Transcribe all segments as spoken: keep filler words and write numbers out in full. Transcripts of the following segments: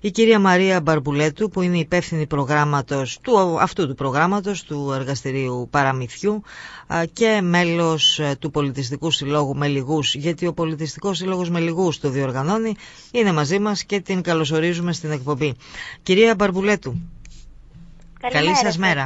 η κυρία Μαρία Μπαρμπουλέτου, που είναι υπεύθυνη προγράμματος, του, αυτού του προγράμματος, του Εργαστηρίου Παραμυθιού και μέλος του Πολιτιστικού Συλλόγου Μελιγούς, γιατί ο Πολιτιστικός Σύλλογος Μελιγούς το διοργανώνει, είναι μαζί μας και την καλωσορίζουμε στην εκπομπή. Κυρία Μπαρμπουλέτου, καλημέρα. Καλή σας μέρα.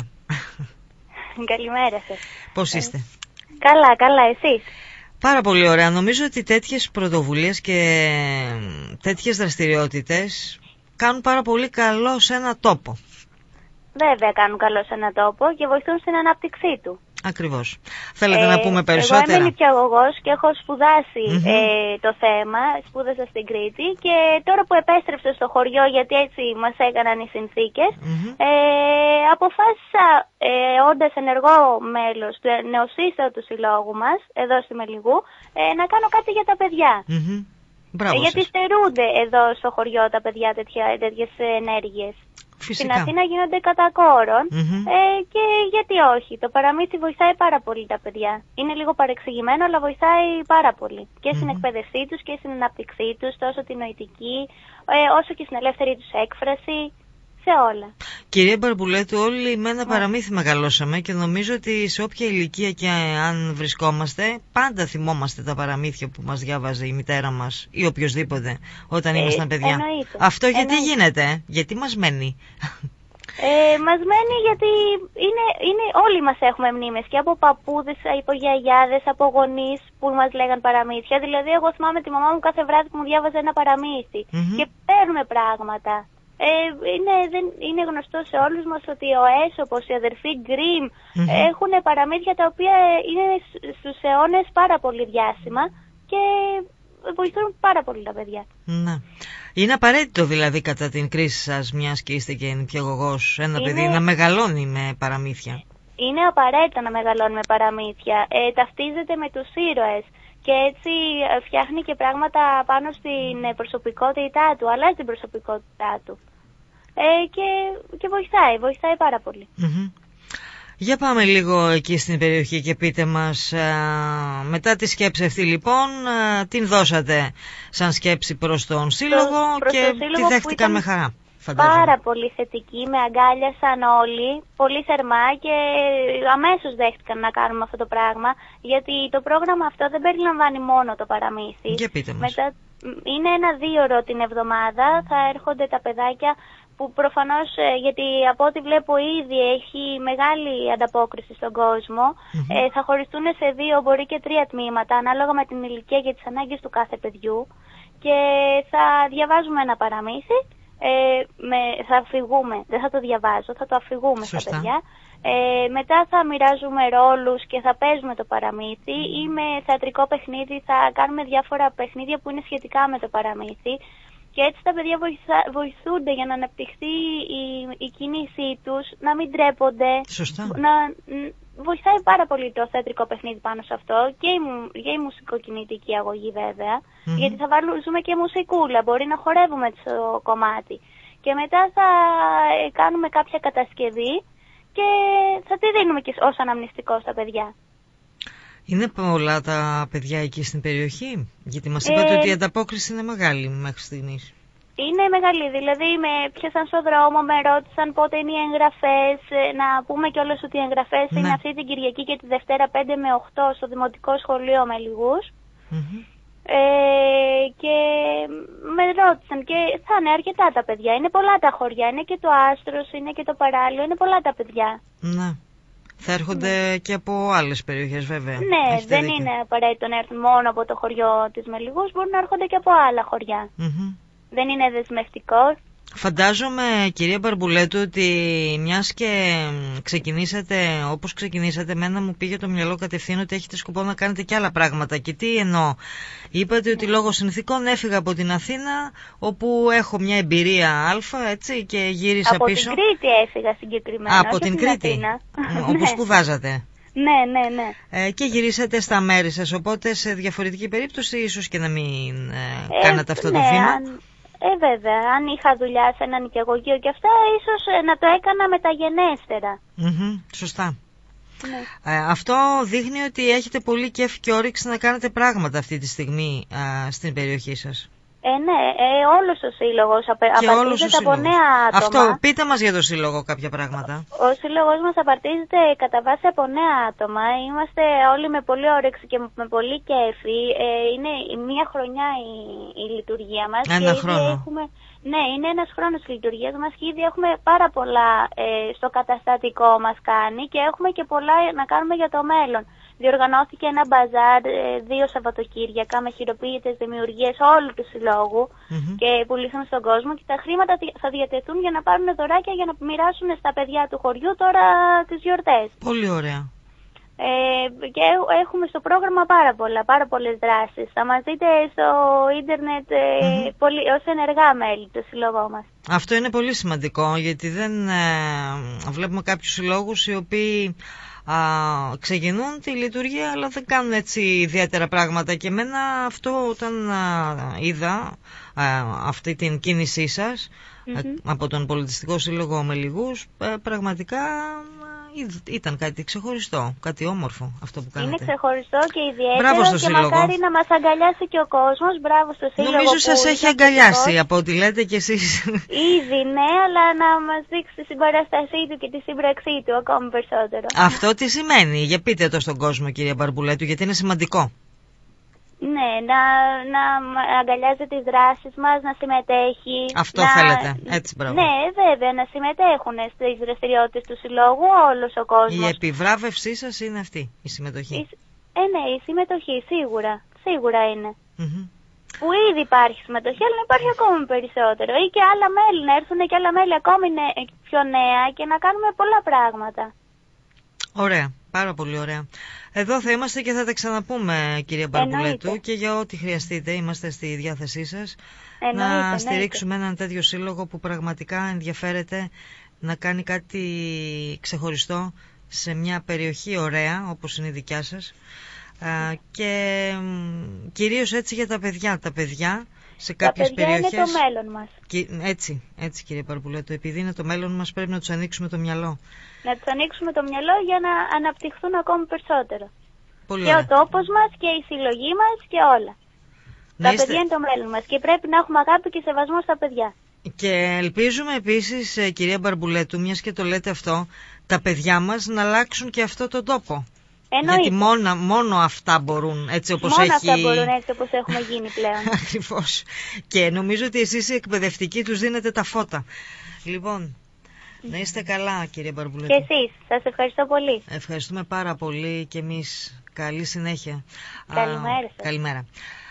Καλημέρα σας. Πώς είστε? Καλά, καλά, εσείς? Πάρα πολύ ωραία. Νομίζω ότι τέτοιες πρωτοβουλίες και τέτοιες δραστηριότητες κάνουν πάρα πολύ καλό σε ένα τόπο. Βέβαια κάνουν καλό σε ένα τόπο και βοηθούν στην ανάπτυξή του. Ακριβώς. Θέλετε ε, να πούμε περισσότερα? Εγώ είμαι νηπιαγωγός και έχω σπουδάσει mm-hmm. ε, το θέμα, σπούδασα στην Κρήτη και τώρα που επέστρεψα στο χωριό, γιατί έτσι μας έκαναν οι συνθήκες, mm-hmm. ε, αποφάσισα, ε, όντας ενεργό μέλος του νεοσύστατου συλλόγου μας, εδώ στη Μελιγού, ε, να κάνω κάτι για τα παιδιά. Mm-hmm. Μπράβο, γιατί σας. στερούνται εδώ στο χωριό τα παιδιά τέτοιες ενέργειες. Φυσικά. Στην Αθήνα γίνονται κατά κόρον mm-hmm. ε, και γιατί όχι. Το παραμύθι βοηθάει πάρα πολύ τα παιδιά. Είναι λίγο παρεξηγημένο, αλλά βοηθάει πάρα πολύ. Και στην mm-hmm. εκπαίδευσή τους και στην ανάπτυξή τους, τόσο την νοητική, ε, όσο και στην ελεύθερη τους έκφραση. Σε όλα. Κυρία Μπαρμπουλέτου, όλοι με ένα παραμύθι μεγαλώσαμε και νομίζω ότι σε όποια ηλικία και αν βρισκόμαστε, πάντα θυμόμαστε τα παραμύθια που μας διάβαζε η μητέρα μας ή οποιοδήποτε όταν ε, ήμασταν παιδιά. Εννοείται. Αυτό γιατί εννοείται. γίνεται, γιατί μας μένει? Ε, μας μένει γιατί είναι, είναι, όλοι μας έχουμε μνήμες και από παππούδες, από γιαγιάδες, από γονείς που μας λέγαν παραμύθια. Δηλαδή εγώ θυμάμαι τη μαμά μου κάθε βράδυ που μου διάβαζε ένα παραμύθι mm-hmm. και παίρνουμε πράγματα. Ε, είναι, δεν, είναι γνωστό σε όλους μας ότι ο Έσωπος, οι αδερφοί Γκριμ mm-hmm. έχουν παραμύθια τα οποία είναι στους αιώνες πάρα πολύ διάσημα και βοηθούν πάρα πολύ τα παιδιά. Να. Είναι απαραίτητο δηλαδή κατά την κρίση σας, μιας και είστε και νηπιαγωγός, ένα είναι... παιδί να μεγαλώνει με παραμύθια? Είναι απαραίτητο να μεγαλώνει με παραμύθια. Ε, ταυτίζεται με τους ήρωες. Και έτσι φτιάχνει και πράγματα πάνω στην προσωπικότητά του, αλλάζει την προσωπικότητά του. Ε, και, και βοηθάει, βοηθάει πάρα πολύ. Mm-hmm. Για πάμε λίγο εκεί στην περιοχή και πείτε μας, α, μετά τη σκέψη αυτή λοιπόν, α, την δώσατε σαν σκέψη προς τον Σύλλογο προς και το σύλλογο τη δέχτηκαν με χαρά. Φαντάζομαι. Πάρα πολύ θετική, με αγκάλιασαν όλοι, πολύ θερμά και αμέσως δέχτηκαν να κάνουμε αυτό το πράγμα, γιατί το πρόγραμμα αυτό δεν περιλαμβάνει μόνο το παραμύθι. Για πείτε μας. Μετά, είναι ένα δίωρο την εβδομάδα, θα έρχονται τα παιδάκια που προφανώς, γιατί από ό,τι βλέπω ήδη έχει μεγάλη ανταπόκριση στον κόσμο, mm-hmm. ε, θα χωριστούν σε δύο, μπορεί και τρία τμήματα, ανάλογα με την ηλικία και τις ανάγκες του κάθε παιδιού, και θα διαβάζουμε ένα παραμύθι. Ε, με, θα αφηγούμε, δεν θα το διαβάζω, θα το αφηγούμε στα παιδιά. Ε, μετά θα μοιράζουμε ρόλους και θα παίζουμε το παραμύθι ή με θεατρικό παιχνίδι θα κάνουμε διάφορα παιχνίδια που είναι σχετικά με το παραμύθι και έτσι τα παιδιά βοηθά, βοηθούνται για να αναπτυχθεί η, η κίνησή τους, να μην ντρέπονται. Σωστά. Να, βοηθάει πάρα πολύ το θεατρικό παιχνίδι πάνω σε αυτό και η, και η μουσικοκινητική αγωγή βέβαια, mm-hmm. γιατί θα βάλουμε και μουσικούλα, μπορεί να χορεύουμε στο κομμάτι. Και μετά θα κάνουμε κάποια κατασκευή και θα τη δίνουμε και ως αναμνηστικό στα παιδιά. Είναι πολλά τα παιδιά εκεί στην περιοχή? Γιατί μας είπατε ε... ότι η ανταπόκριση είναι μεγάλη μέχρι στιγμής. Είναι μεγάλη, δηλαδή με πιάσαν στο δρόμο, με ρώτησαν πότε είναι οι εγγραφές, να πούμε κιόλας ότι οι εγγραφές ναι. είναι αυτή την Κυριακή και τη Δευτέρα πέντε με οκτώ στο Δημοτικό Σχολείο Μελιγούς. Mm-hmm. Ε, και με ρώτησαν και θα είναι αρκετά τα παιδιά, είναι πολλά τα χωριά, είναι και το Άστρος, είναι και το Παράλιο, είναι πολλά τα παιδιά. Ναι. Θα έρχονται ναι. και από άλλες περιοχές βέβαια. Ναι, έχετε δεν δίκιο. Είναι απαραίτητο να έρθουν μόνο από το χωριό της Μελιγούς, μπορούν να έρχονται και από άλλα χωριά. Mm-hmm. Δεν είναι δεσμευτικό. Φαντάζομαι, κυρία Μπαρμπουλέτου, ότι μιας και ξεκινήσατε όπως ξεκινήσατε, μένα μου πήγε το μυαλό κατευθείαν ότι έχετε σκοπό να κάνετε και άλλα πράγματα. Και τι εννοώ? Είπατε ότι λόγω συνθήκων έφυγα από την Αθήνα, όπου έχω μια εμπειρία αλφα, έτσι, και γύρισα από πίσω. Από την Κρήτη έφυγα συγκεκριμένα. Από την Κρήτη, όπου σπουδάζατε. Ναι, ναι, ναι. Ε, και γυρίσατε στα μέρη σας, οπότε σε διαφορετική περίπτωση ίσως και να μην ε, ε, κάνατε αυτό ναι, το βήμα. Αν... Ε, βέβαια, αν είχα δουλειά σε ένα νοικιαγωγείο και αυτά, ίσως ε, να το έκανα μεταγενέστερα. Mm-hmm, σωστά. Ναι. Ε, αυτό δείχνει ότι έχετε πολύ κέφι και όρεξη να κάνετε πράγματα αυτή τη στιγμή α, στην περιοχή σας. Ε, ναι, ε, όλος ο σύλλογος απε, απαρτίζεται από νέα άτομα. Αυτό, πείτε μας για το σύλλογο κάποια πράγματα. Ο σύλλογος μας απαρτίζεται κατά βάση από νέα άτομα. Είμαστε όλοι με πολύ όρεξη και με πολύ κέφι. Ε, είναι μία χρονιά η, η λειτουργία μας. Ένα και χρόνο. Έχουμε, ναι, είναι ένας χρόνος η λειτουργίας μας και ήδη έχουμε πάρα πολλά ε, στο καταστατικό μας κάνει και έχουμε και πολλά να κάνουμε για το μέλλον. Διοργανώθηκε ένα μπαζάρ δύο Σαββατοκύριακα με χειροποίητες δημιουργίες όλου του συλλόγου mm-hmm. και πουλήσαμε στον κόσμο και τα χρήματα θα διατεθούν για να πάρουν δωράκια για να μοιράσουν στα παιδιά του χωριού τώρα τις γιορτές. Πολύ ωραία. Ε, και έχουμε στο πρόγραμμα πάρα πολλά, πάρα πολλές δράσεις. Θα μας δείτε στο ίντερνετ ε, mm-hmm. ως ενεργά μέλη του συλλογού μας. Αυτό είναι πολύ σημαντικό γιατί δεν ε, βλέπουμε κάποιους συλλόγους οι οποίοι Α, ξεκινούν τη λειτουργία αλλά δεν κάνουν έτσι ιδιαίτερα πράγματα και εμένα αυτό όταν α, είδα α, αυτή την κίνησή σας mm-hmm. α, από τον Πολιτιστικό Σύλλογο Μελιγούς α, πραγματικά α, ήταν κάτι ξεχωριστό, κάτι όμορφο αυτό που κάνετε. Είναι ξεχωριστό και ιδιαίτερο. Μπράβο στο και σύλλογο. Μακάρι να μας αγκαλιάσει και ο κόσμος. Μπράβο στο σύλλογο. Νομίζω σας έχει αγκαλιάσει από ό,τι λέτε κι εσείς. Ήδη ναι, αλλά να μας δείξει τη συμπαραστασή του και τη σύμπραξή του ακόμη περισσότερο. Αυτό τι σημαίνει, για πείτε το στον κόσμο κυρία Μπαρμπουλέτου, γιατί είναι σημαντικό. Ναι, να, να αγκαλιάζει τις δράσεις μας, να συμμετέχει. Αυτό να... θέλετε, έτσι μπράβο. Ναι, βέβαια, να συμμετέχουν στις δραστηριότητες του συλλόγου όλος ο κόσμος. Η επιβράβευσή σας είναι αυτή, η συμμετοχή. Η... Ε, ναι, η συμμετοχή, σίγουρα, σίγουρα είναι. Mm-hmm. Που ήδη υπάρχει συμμετοχή, αλλά να υπάρχει ακόμη περισσότερο. Ή και άλλα μέλη, να έρθουν και άλλα μέλη ακόμη πιο νέα και να κάνουμε πολλά πράγματα. Ωραία, πάρα πολύ ωραία. Εδώ θα είμαστε και θα τα ξαναπούμε κυρία Μπαρμπουλέτου και για ό,τι χρειαστείτε είμαστε στη διάθεσή σας. Εννοείται, να εννοείται. Στηρίξουμε έναν τέτοιο σύλλογο που πραγματικά ενδιαφέρεται να κάνει κάτι ξεχωριστό σε μια περιοχή ωραία όπως είναι η δικιά σας και κυρίως έτσι για τα παιδιά. Τα παιδιά σε κάποιες τα παιδιά περιοχές είναι το μέλλον μας. Και, έτσι, έτσι κύριε Μπαρμπουλέτου, επειδή είναι το μέλλον μας πρέπει να τους ανοίξουμε το μυαλό. Να τους ανοίξουμε το μυαλό για να αναπτυχθούν ακόμη περισσότερο. Πολύ και ωραία. ο τόπος μας και η συλλογή μας και όλα. Να τα είστε... παιδιά είναι το μέλλον μας και πρέπει να έχουμε αγάπη και σεβασμό στα παιδιά. Και ελπίζουμε επίσης κυρία Μπαρμπουλέτου, μιας και το λέτε αυτό, τα παιδιά μας να αλλάξουν και αυτό τον τόπο. Εννοείται. Γιατί μόνο, μόνο αυτά μπορούν έτσι όπως μόνο έχει... αυτά μπορούν έτσι όπως έχουμε γίνει πλέον. Ακριβώς. Και νομίζω ότι εσείς οι εκπαιδευτικοί τους δίνετε τα φώτα. Λοιπόν, να είστε καλά κύριε Μπαρμπουλέτου. Και εσείς. Σας ευχαριστώ πολύ. Ευχαριστούμε πάρα πολύ και εμείς. Καλή συνέχεια. Καλημέρα σας. Καλημέρα.